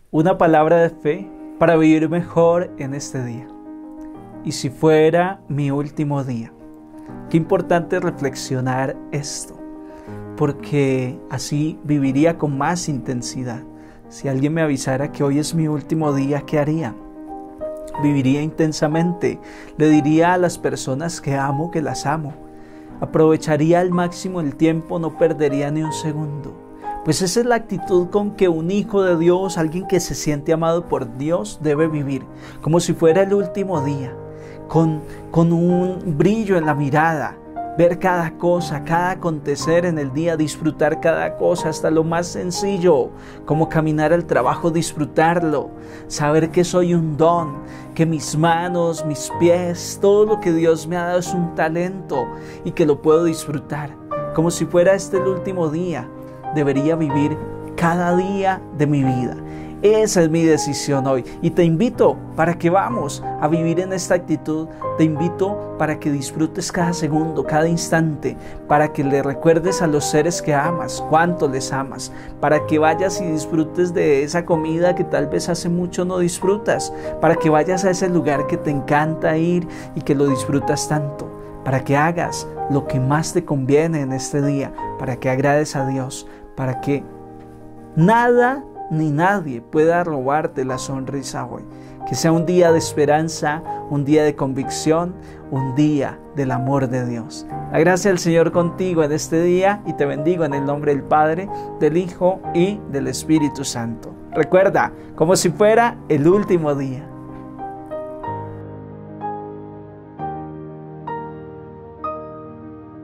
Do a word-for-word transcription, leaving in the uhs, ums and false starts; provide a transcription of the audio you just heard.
Una palabra de fe para vivir mejor en este día. Y si fuera mi último día. Qué importante reflexionar esto, porque así viviría con más intensidad. Si alguien me avisara que hoy es mi último día, ¿qué haría? Viviría intensamente. Le diría a las personas que amo que las amo. Aprovecharía al máximo el tiempo, no perdería ni un segundo. Pues esa es la actitud con que un hijo de Dios, alguien que se siente amado por Dios, debe vivir. Como si fuera el último día, con, con un brillo en la mirada. Ver cada cosa, cada acontecer en el día, disfrutar cada cosa, hasta lo más sencillo, como caminar al trabajo, disfrutarlo, saber que soy un don, que mis manos, mis pies, todo lo que Dios me ha dado es un talento y que lo puedo disfrutar. Como si fuera este el último día, debería vivir cada día de mi vida. Esa es mi decisión hoy y te invito para que vamos a vivir en esta actitud. Te invito para que disfrutes cada segundo, cada instante, para que le recuerdes a los seres que amas, cuánto les amas, para que vayas y disfrutes de esa comida que tal vez hace mucho no disfrutas, para que vayas a ese lugar que te encanta ir y que lo disfrutas tanto, para que hagas lo que más te conviene en este día, para que agrades a Dios, para que nada ni nadie pueda robarte la sonrisa hoy. Que sea un día de esperanza, un día de convicción, un día del amor de Dios. La gracia del Señor contigo en este día y te bendigo en el nombre del Padre, del Hijo y del Espíritu Santo. Recuerda, como si fuera el último día.